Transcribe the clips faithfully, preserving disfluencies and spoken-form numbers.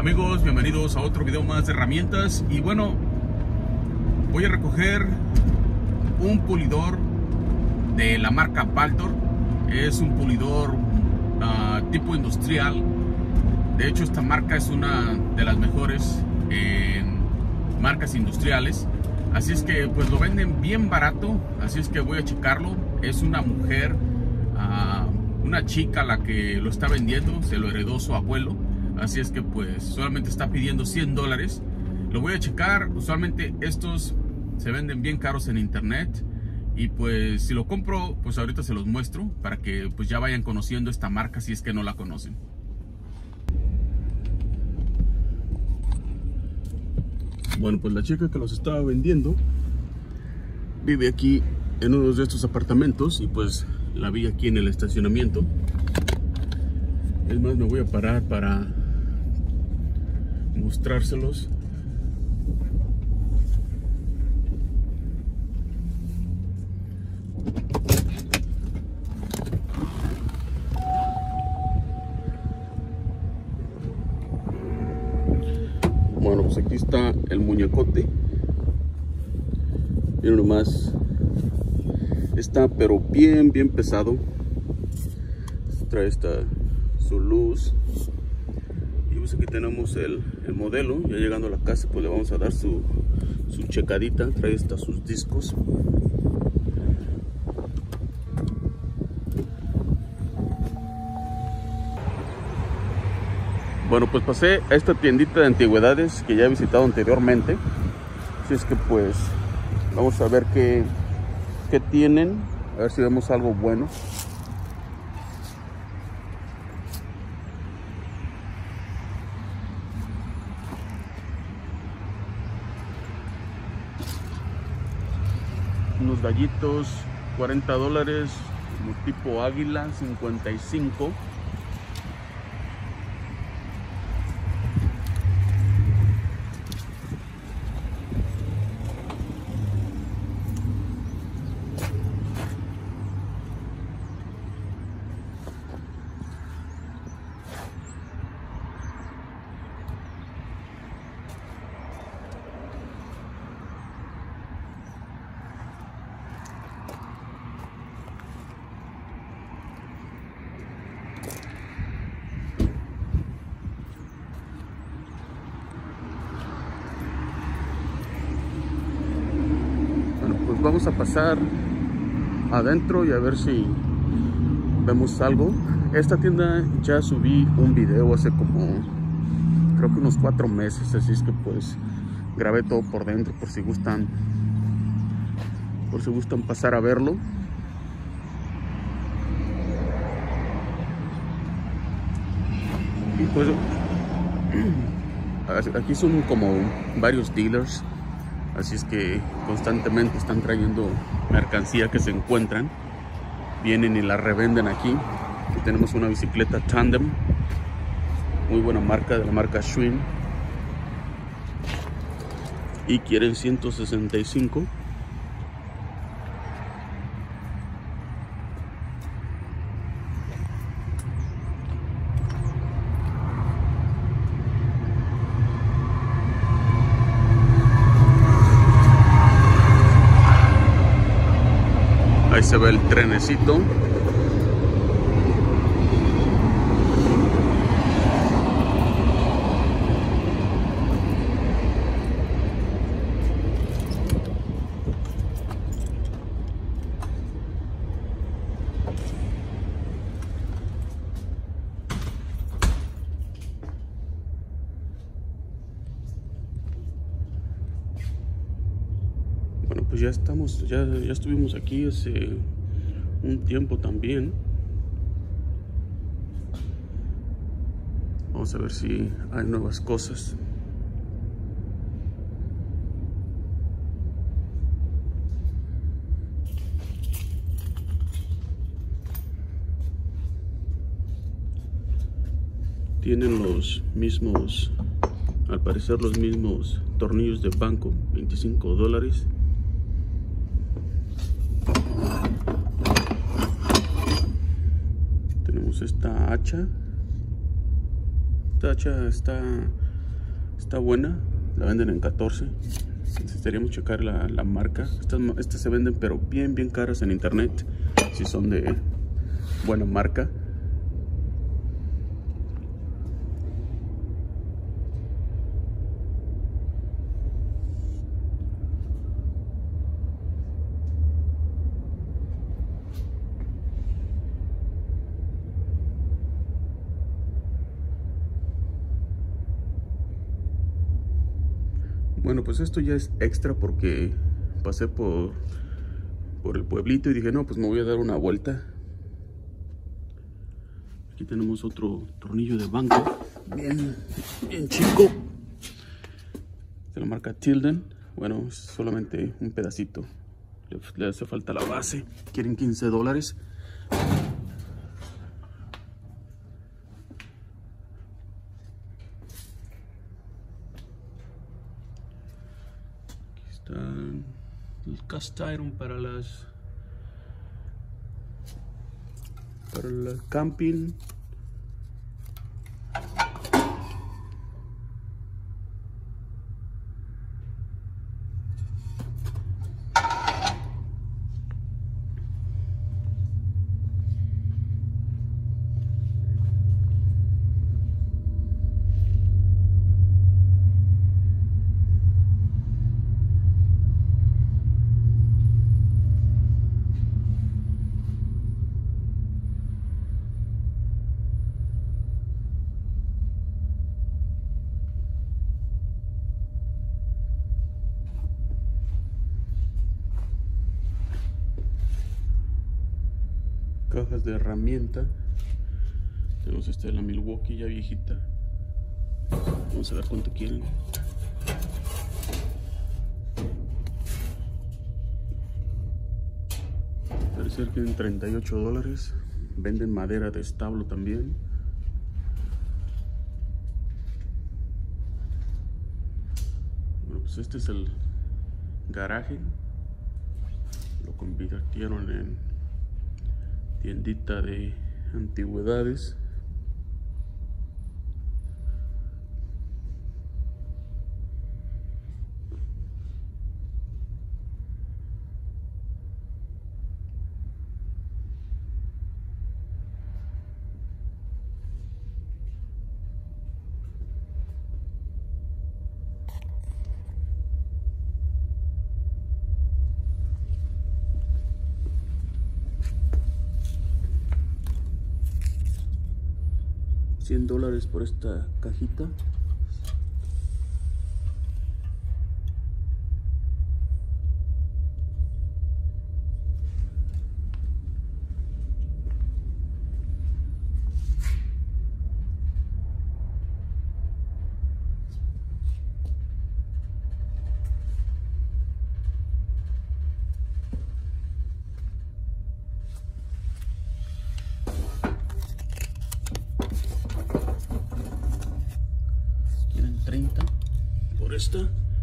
Amigos, bienvenidos a otro video más de herramientas. Y bueno, voy a recoger un pulidor de la marca Baltor. Es un pulidor uh, tipo industrial. De hecho, esta marca es una de las mejores eh, marcas industriales. Así es que pues lo venden bien barato. Así es que voy a checarlo. Es una mujer, uh, una chica la que lo está vendiendo. Se lo heredó su abuelo. Así es que pues solamente está pidiendo cien dólares. Lo voy a checar. Usualmente estos se venden bien caros en internet. Y pues si lo compro, pues ahorita se los muestro para que pues ya vayan conociendo esta marca si es que no la conocen. Bueno, pues la chica que los estaba vendiendo vive aquí en uno de estos apartamentos y pues la vi aquí en el estacionamiento. Es más, me voy a parar para mostrárselos. Bueno, pues aquí está el muñecote. Miren nomás. Está pero bien, bien pesado. Trae esta su luz. Y pues aquí tenemos el, el modelo. Ya llegando a la casa pues le vamos a dar su, su checadita. Trae hasta sus discos. Bueno, pues pasé a esta tiendita de antigüedades que ya he visitado anteriormente. Así es que pues vamos a ver qué, qué tienen. A ver si vemos algo bueno. Unos gallitos, cuarenta dólares, tipo águila, cincuenta y cinco. Vamos a pasar adentro y a ver si vemos algo. Esta tienda ya subí un video hace como creo que unos cuatro meses, así es que pues grabé todo por dentro por si gustan por si gustan pasar a verlo. Y pues aquí son como varios dealers. Así es que constantemente están trayendo mercancía que se encuentran. Vienen y la revenden aquí. Aquí tenemos una bicicleta Tandem. Muy buena marca, de la marca Schwinn. Y quieren ciento sesenta y cinco. Ahí se ve el trenecito. Bueno, pues ya estamos, ya, ya estuvimos aquí hace un tiempo también. Vamos a ver si hay nuevas cosas. Tienen los mismos, al parecer los mismos tornillos de banco, veinticinco dólares. Tenemos esta hacha. Esta hacha está Está buena, la venden en catorce. Necesitaríamos checar la, la marca. Estas, estas se venden pero bien bien caras en internet, si son de buena marca. Bueno, pues esto ya es extra porque pasé por, por el pueblito y dije, no, pues me voy a dar una vuelta. Aquí tenemos otro tornillo de banco, bien, bien chico, de la marca Tilden. Bueno, es solamente un pedacito, le, le hace falta la base. Quieren quince dólares. El cast iron para las para el camping. Cajas de herramienta. Tenemos esta de la Milwaukee ya viejita. Vamos a ver cuánto quieren. Parece que en treinta y ocho dólares. Venden madera de establo también. Bueno, pues este es el garaje. Lo convirtieron en tiendita de antigüedades. cien dólares por esta cajita. treinta por esta.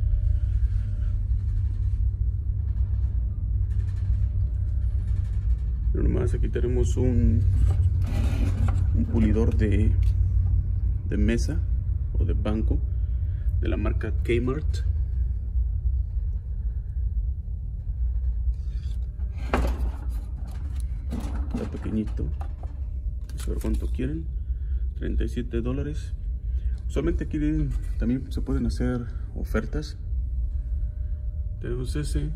Pero nomás aquí tenemos un, un pulidor de, de mesa o de banco de la marca Kmart. Está pequeñito. Vamos a ver cuánto quieren. treinta y siete dólares. Usualmente aquí también se pueden hacer ofertas. Tenemos ese.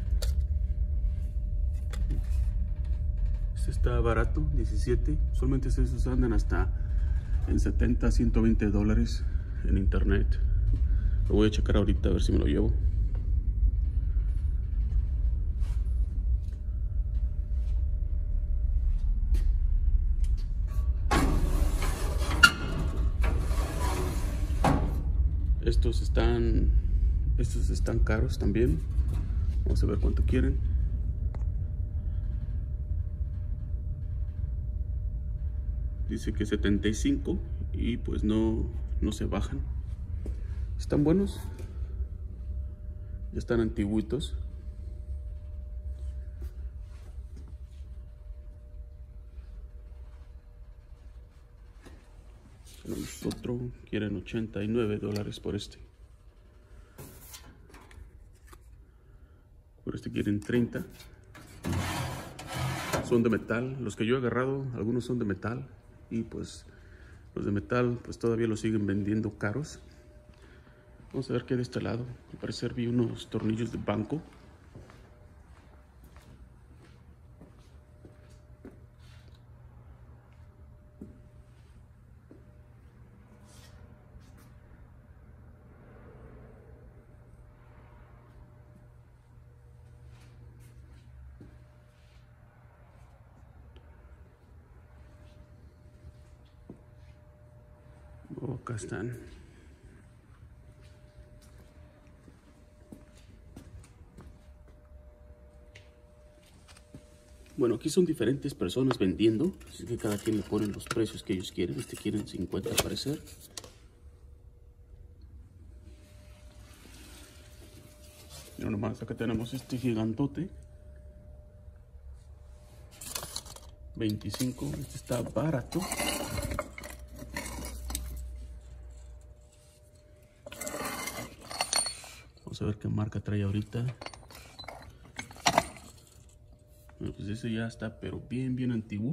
Este está barato, diecisiete. Usualmente esos andan hasta en setenta, ciento veinte dólares en internet. Lo voy a checar ahorita a ver si me lo llevo. Estos están, estos están caros también. Vamos a ver cuánto quieren. Dice que setenta y cinco y pues no, no se bajan. Están buenos. Ya están antiguitos. Tenemos otro, quieren ochenta y nueve dólares por este. Por este quieren treinta. Son de metal, los que yo he agarrado, algunos son de metal. Y pues los de metal pues todavía los siguen vendiendo caros. Vamos a ver qué hay de este lado. Al parecer vi unos tornillos de banco. Oh, acá están. Bueno, aquí son diferentes personas vendiendo, así que cada quien le pone los precios que ellos quieren. Este quieren cincuenta al parecer. Mira nomás, acá tenemos este gigantote. veinticinco, este está barato. Vamos a ver qué marca trae ahorita. Bueno, pues ese ya está, pero bien, bien antiguo.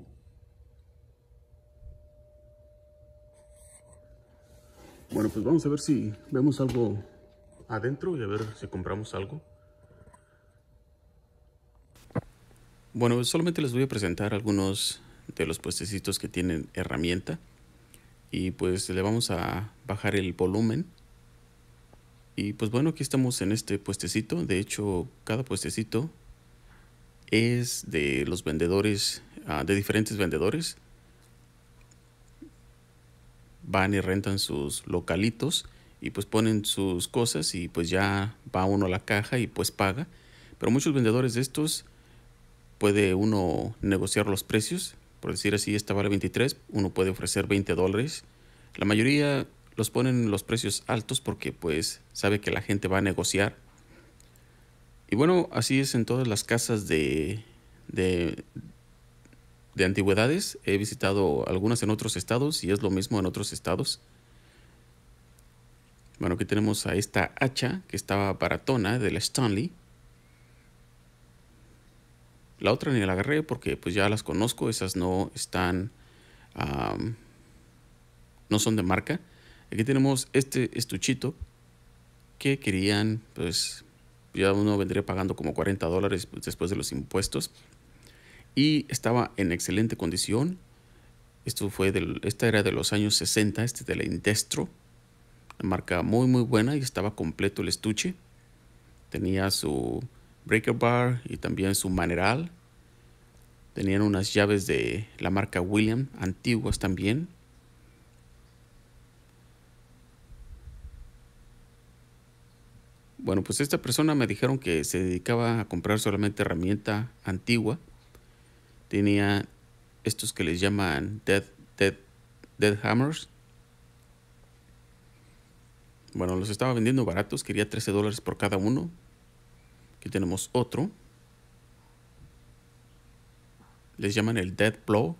Bueno, pues vamos a ver si vemos algo adentro y a ver si compramos algo. Bueno, solamente les voy a presentar algunos de los puestecitos que tienen herramienta. Y pues le vamos a bajar el volumen. Y pues bueno, aquí estamos en este puestecito. De hecho, cada puestecito es de los vendedores, uh, de diferentes vendedores. Van y rentan sus localitos y pues ponen sus cosas y pues ya va uno a la caja y pues paga. Pero muchos vendedores de estos puede uno negociar los precios. Por decir así, esta vale veintitrés, uno puede ofrecer veinte dólares. La mayoría los ponen los precios altos porque pues sabe que la gente va a negociar. Y bueno, así es en todas las casas de, de, de antigüedades. He visitado algunas en otros estados y es lo mismo en otros estados. Bueno, aquí tenemos a esta hacha que estaba baratona de la Stanley. La otra ni la agarré porque pues ya las conozco. Esas no están, um, no son de marca. Aquí tenemos este estuchito que querían pues... ya uno vendría pagando como cuarenta dólares después de los impuestos. Y estaba en excelente condición. Esto fue del, esta era de los años sesenta, este de la Indestro. Una marca muy muy buena y estaba completo el estuche. Tenía su breaker bar y también su maneral. Tenían unas llaves de la marca William, antiguas también. Bueno, pues esta persona me dijeron que se dedicaba a comprar solamente herramienta antigua. Tenía estos que les llaman dead, dead, dead hammers. Bueno, los estaba vendiendo baratos. Quería trece dólares por cada uno. Aquí tenemos otro. Les llaman el dead blow.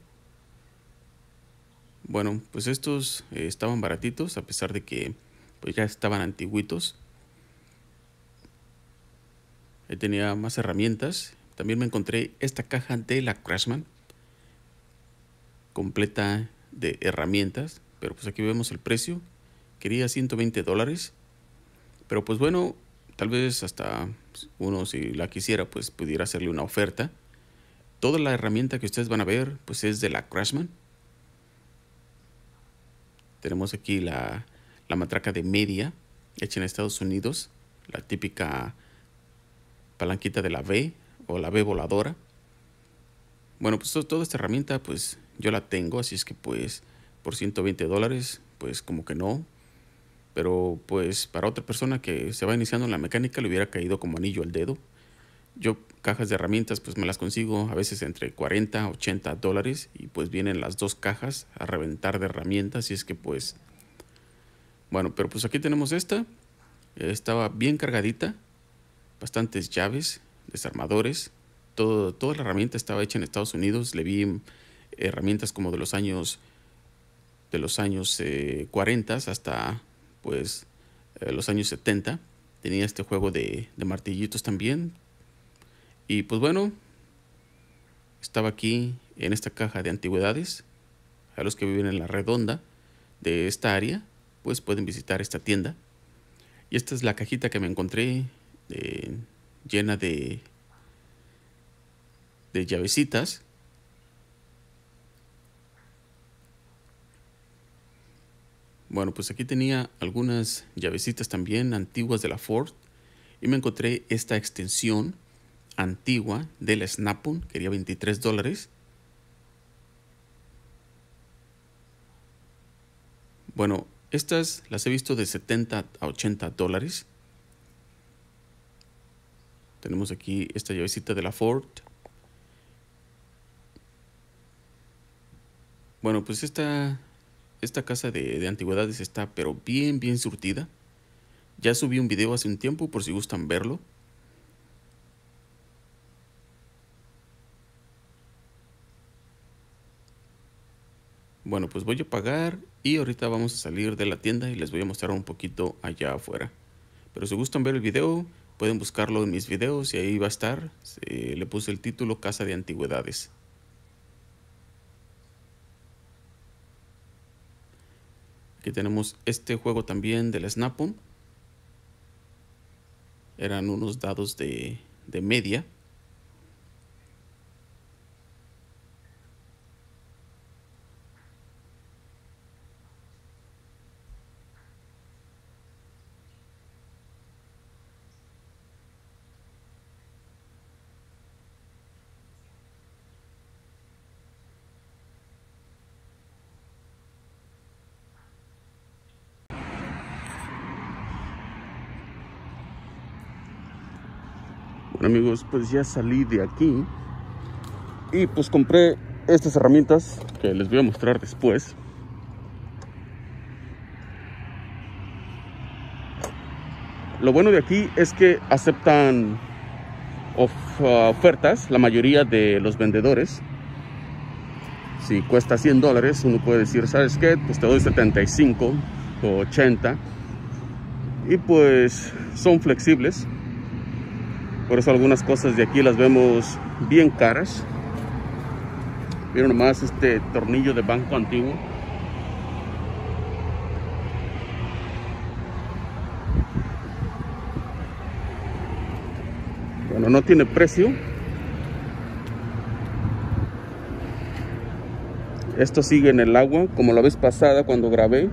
Bueno, pues estos eh, estaban baratitos a pesar de que pues ya estaban antiguitos. Tenía más herramientas. También me encontré esta caja de la Craftsman completa de herramientas, pero pues aquí vemos el precio. Quería ciento veinte dólares, pero pues bueno, tal vez hasta uno, si la quisiera, pues pudiera hacerle una oferta. Toda la herramienta que ustedes van a ver pues es de la Craftsman. Tenemos aquí la, la matraca de media hecha en Estados Unidos, la típica palanquita de la V o la V voladora. Bueno, pues toda esta herramienta pues yo la tengo, así es que pues por ciento veinte dólares pues como que no. Pero pues para otra persona que se va iniciando en la mecánica le hubiera caído como anillo al dedo. Yo cajas de herramientas pues me las consigo a veces entre cuarenta a ochenta dólares y pues vienen las dos cajas a reventar de herramientas, así es que pues bueno, pero pues aquí tenemos esta. Estaba bien cargadita. Bastantes llaves, desarmadores, todo, toda la herramienta estaba hecha en Estados Unidos. Le vi herramientas como de los años de los años eh, cuarenta hasta pues eh, los años setenta. Tenía este juego de, de martillitos también. Y pues bueno, estaba aquí en esta caja de antigüedades. A los que viven en la redonda de esta área, pues pueden visitar esta tienda. Y esta es la cajita que me encontré eh, llena de, de llavecitas. Bueno, pues aquí tenía algunas llavecitas también antiguas de la Ford. Y me encontré esta extensión antigua de la Snap-on. Quería veintitrés dólares. Bueno, estas las he visto de setenta a ochenta dólares. Tenemos aquí esta llavecita de la Ford. Bueno, pues esta, esta casa de, de antigüedades está pero bien, bien surtida. Ya subí un video hace un tiempo por si gustan verlo. Bueno, pues voy a pagar y ahorita vamos a salir de la tienda y les voy a mostrar un poquito allá afuera. Pero si gustan ver el video, pueden buscarlo en mis videos y ahí va a estar. Eh, le puse el título Casa de Antigüedades. Aquí tenemos este juego también del Snap-on. Eran unos dados de, de media. Bueno amigos, pues ya salí de aquí y pues compré estas herramientas que les voy a mostrar después. Lo bueno de aquí es que aceptan of, uh, ofertas, la mayoría de los vendedores. Si cuesta cien dólares, uno puede decir, ¿sabes qué? Pues te doy setenta y cinco o ochenta. Y pues son flexibles. Por eso algunas cosas de aquí las vemos bien caras. Miren nomás este tornillo de banco antiguo. Bueno, no tiene precio. Esto sigue en el agua, como la vez pasada cuando grabé.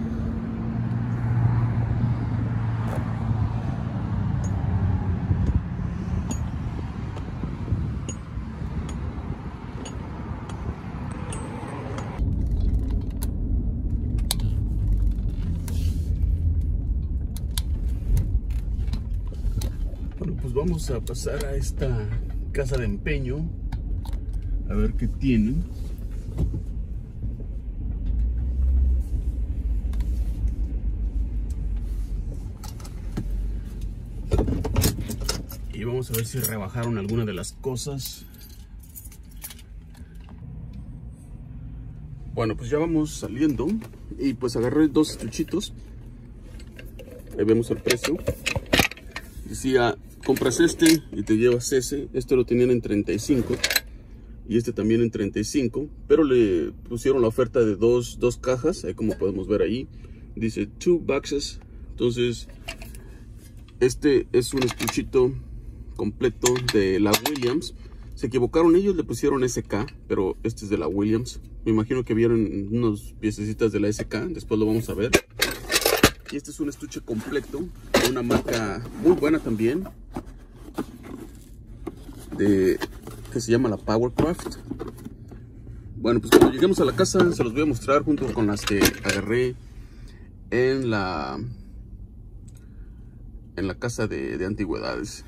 Bueno, pues vamos a pasar a esta casa de empeño a ver qué tienen. Y vamos a ver si rebajaron alguna de las cosas. Bueno, pues ya vamos saliendo. Y pues agarré dos estuchitos. Ahí vemos el precio. Decía, compras este y te llevas ese. Este lo tenían en treinta y cinco. Y este también en treinta y cinco. Pero le pusieron la oferta de dos, dos cajas. Ahí como podemos ver ahí. Dice two boxes. Entonces, este es un estuchito completo de la Williams. Se equivocaron ellos, le pusieron S K, pero este es de la Williams. Me imagino que vieron unos piececitas de la S K, después lo vamos a ver. Y este es un estuche completo de una marca muy buena también, de, que se llama la Powercraft. Bueno, pues cuando lleguemos a la casa se los voy a mostrar junto con las que agarré en la en la casa de, de antigüedades.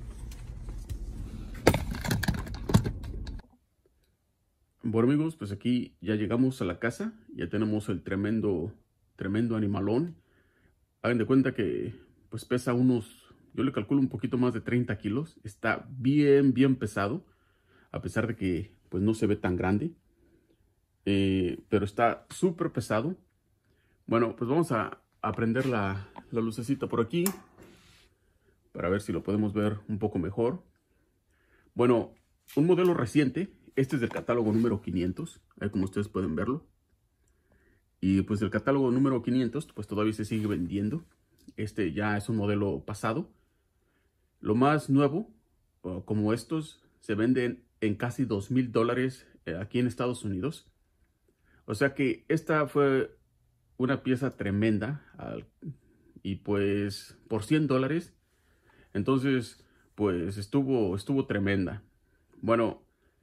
Bueno amigos, pues aquí ya llegamos a la casa. Ya tenemos el tremendo tremendo animalón. Hagan de cuenta que pues pesa unos, yo le calculo un poquito más de treinta kilos. Está bien bien pesado, a pesar de que pues no se ve tan grande. eh, pero está súper pesado. Bueno, pues vamos a, a prender la, la lucecita por aquí para ver si lo podemos ver un poco mejor. Bueno, un modelo reciente, este es del catálogo número quinientos, ahí como ustedes pueden verlo. Y pues el catálogo número quinientos pues todavía se sigue vendiendo. Este ya es un modelo pasado. Lo más nuevo, como estos, se venden en casi dos mil dólares aquí en Estados Unidos. O sea que esta fue una pieza tremenda. Y pues por cien dólares. Entonces pues estuvo, estuvo tremenda. Bueno,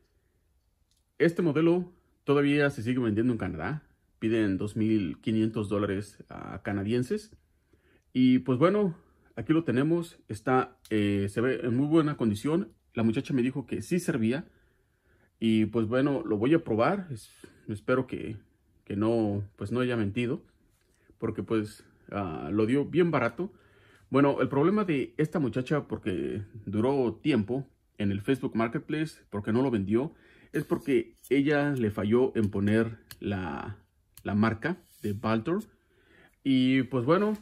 este modelo todavía se sigue vendiendo en Canadá. Piden dos mil quinientos dólares uh, canadienses. Y pues bueno, aquí lo tenemos. Está, eh, se ve en muy buena condición. La muchacha me dijo que sí servía. Y pues bueno, lo voy a probar. Es, espero que, que no, pues no haya mentido. Porque pues uh, lo dio bien barato. Bueno, el problema de esta muchacha, porque duró tiempo en el Facebook Marketplace, porque no lo vendió, es porque ella le falló en poner la... la marca de Baltor. Y pues bueno,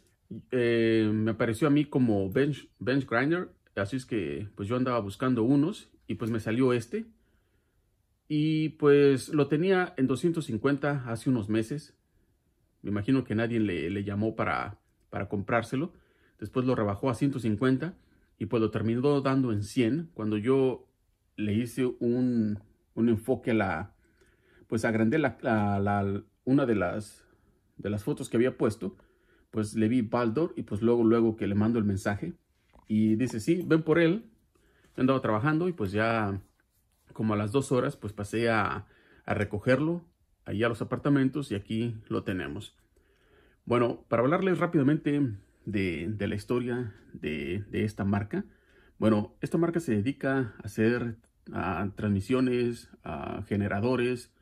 eh, me apareció a mí como bench, bench grinder. Así es que pues yo andaba buscando unos y pues me salió este. Y pues lo tenía en doscientos cincuenta hace unos meses. Me imagino que nadie le, le llamó para, para comprárselo. Después lo rebajó a ciento cincuenta y pues lo terminó dando en cien. Cuando yo le hice un, un enfoque a la... pues agrandé la, la, la una de las, de las fotos que había puesto, pues le vi Baltor y pues luego, luego que le mando el mensaje y dice, sí, ven por él. Yo andaba trabajando y pues ya como a las dos horas pues pasé a, a recogerlo allá a los apartamentos y aquí lo tenemos. Bueno, para hablarles rápidamente de, de la historia de, de esta marca. Bueno, esta marca se dedica a hacer a transmisiones, a generadores,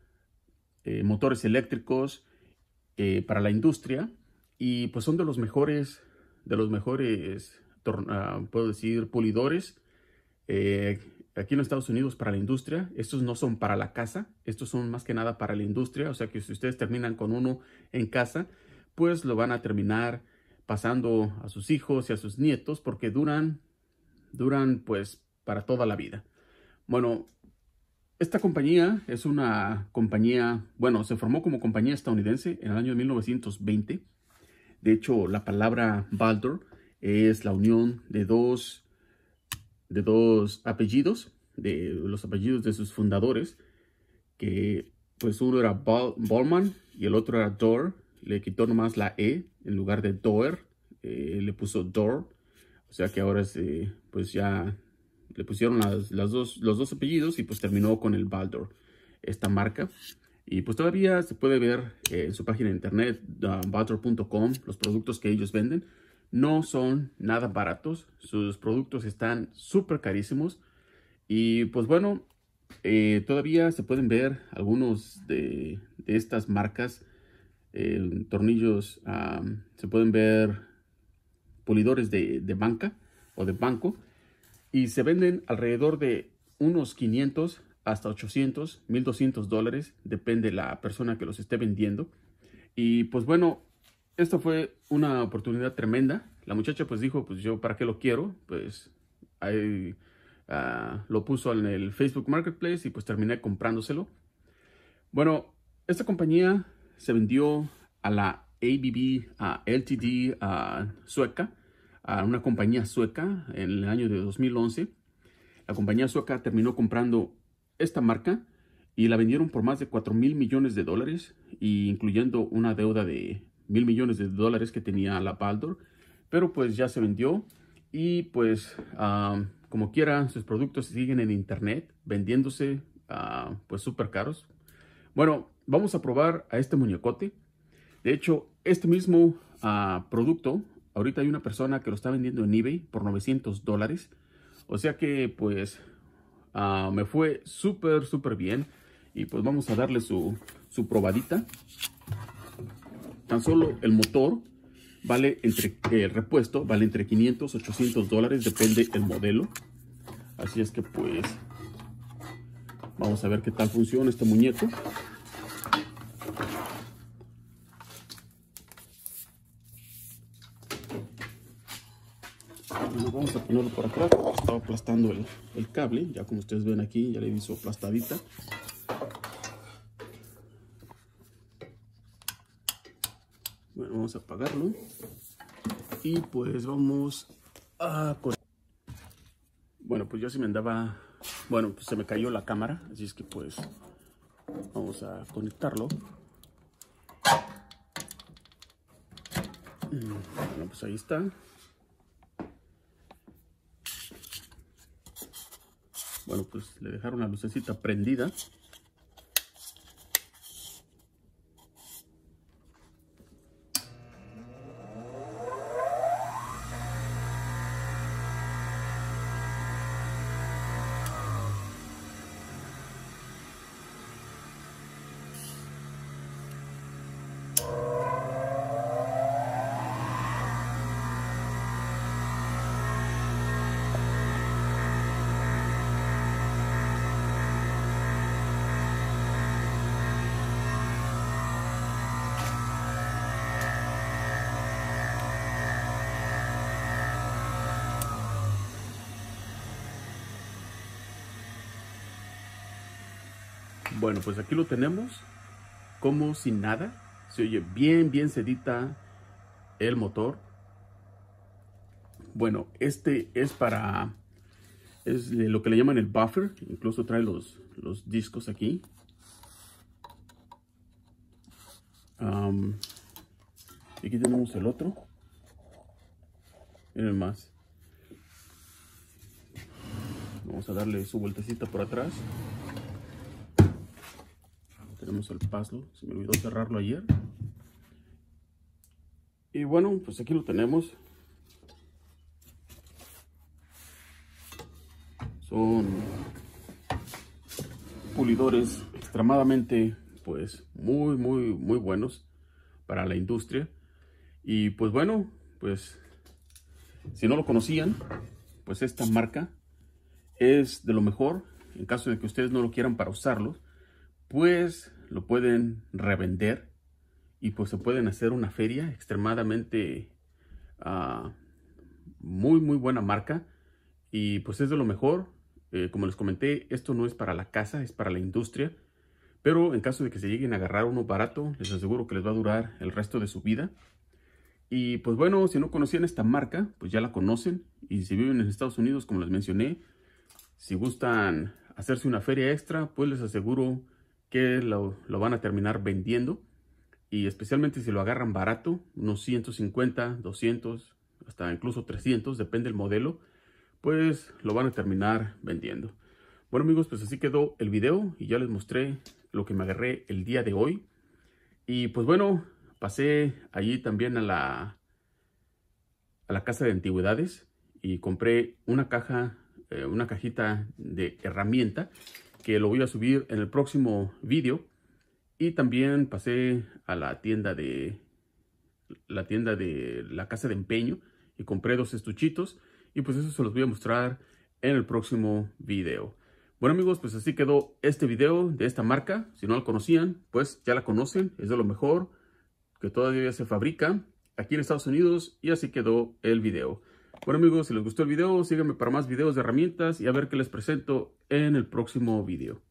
Eh, motores eléctricos eh, para la industria y pues son de los mejores de los mejores uh, puedo decir pulidores eh, aquí en Estados Unidos para la industria. Estos no son para la casa, estos son más que nada para la industria. O sea que si ustedes terminan con uno en casa, pues lo van a terminar pasando a sus hijos y a sus nietos porque duran duran pues para toda la vida. Bueno, esta compañía es una compañía, bueno, se formó como compañía estadounidense en el año mil novecientos veinte. De hecho, la palabra Baltor es la unión de dos, de dos apellidos, de los apellidos de sus fundadores, que pues uno era Bal Ballman y el otro era Door. Le quitó nomás la E en lugar de Door, eh, le puso Door. O sea que ahora es, eh, pues ya... le pusieron las, las dos, los dos apellidos y pues terminó con el Baltor, esta marca. Y pues todavía se puede ver eh, en su página de internet, uh, baltor punto com, los productos que ellos venden. No son nada baratos, sus productos están súper carísimos. Y pues bueno, eh, todavía se pueden ver algunos de, de estas marcas, eh, tornillos, um, se pueden ver pulidores de, de banca o de banco. Y se venden alrededor de unos quinientos hasta ochocientos, mil doscientos dólares. Depende de la persona que los esté vendiendo. Y pues bueno, esto fue una oportunidad tremenda. La muchacha pues dijo, pues yo para qué lo quiero. Pues ahí uh, lo puso en el Facebook Marketplace y pues terminé comprándoselo. Bueno, esta compañía se vendió a la A B B uh, L T D uh, sueca. A una compañía sueca en el año de dos mil once. La compañía sueca terminó comprando esta marca y la vendieron por más de cuatro mil millones de dólares, y incluyendo una deuda de mil millones de dólares que tenía la Baltor. Pero pues ya se vendió y pues uh, como quiera sus productos siguen en internet vendiéndose uh, pues súper caros. Bueno, vamos a probar a este muñecote. De hecho, este mismo uh, producto ahorita hay una persona que lo está vendiendo en eBay por novecientos dólares. O sea que pues uh, me fue súper, súper bien. Y pues vamos a darle su, su probadita. Tan solo el motor vale entre, el eh, repuesto vale entre quinientos, ochocientos dólares. Depende del modelo. Así es que pues vamos a ver qué tal funciona este muñeco. Bueno, vamos a ponerlo por acá, porque estaba aplastando el, el cable. Ya como ustedes ven aquí, ya le hizo aplastadita. Bueno, vamos a apagarlo. Y pues vamos a... Bueno, pues ya se me andaba... Bueno, pues se me cayó la cámara. Así es que pues vamos a conectarlo. Bueno, pues ahí está. Bueno, pues le dejaron la lucecita prendida. Bueno, pues aquí lo tenemos como sin nada. Se oye bien, bien sedita el motor. Bueno, este es para... es lo que le llaman el buffer. Incluso trae los, los discos aquí. Um, y aquí tenemos el otro. Miren más. Vamos a darle su vueltecita por atrás. Tenemos el puzzle, se me olvidó cerrarlo ayer. Y bueno, pues aquí lo tenemos. Son pulidores extremadamente, pues, muy, muy, muy buenos para la industria. Y pues bueno, pues, si no lo conocían, pues esta marca es de lo mejor. En caso de que ustedes no lo quieran para usarlos, pues lo pueden revender y pues se pueden hacer una feria extremadamente uh, muy muy buena marca, y pues es de lo mejor. Eh, como les comenté, esto no es para la casa, es para la industria, pero en caso de que se lleguen a agarrar uno barato, les aseguro que les va a durar el resto de su vida. Y pues bueno, si no conocían esta marca, pues ya la conocen, y si viven en Estados Unidos, como les mencioné, si gustan hacerse una feria extra, pues les aseguro que lo, lo van a terminar vendiendo, y especialmente si lo agarran barato, unos ciento cincuenta, doscientos, hasta incluso trescientos, depende del modelo, pues lo van a terminar vendiendo. Bueno amigos, pues así quedó el video y ya les mostré lo que me agarré el día de hoy. Y pues bueno, pasé allí también a la, a la casa de antigüedades y compré una caja, eh, una cajita de herramienta, que lo voy a subir en el próximo video. Y también pasé a la tienda de la tienda de la casa de empeño y compré dos estuchitos, y pues eso se los voy a mostrar en el próximo video. Bueno amigos, pues así quedó este video de esta marca. Si no la conocían, pues ya la conocen. Es de lo mejor que todavía se fabrica aquí en Estados Unidos, y así quedó el video. Bueno amigos, si les gustó el video, síganme para más videos de herramientas y a ver qué les presento en el próximo video.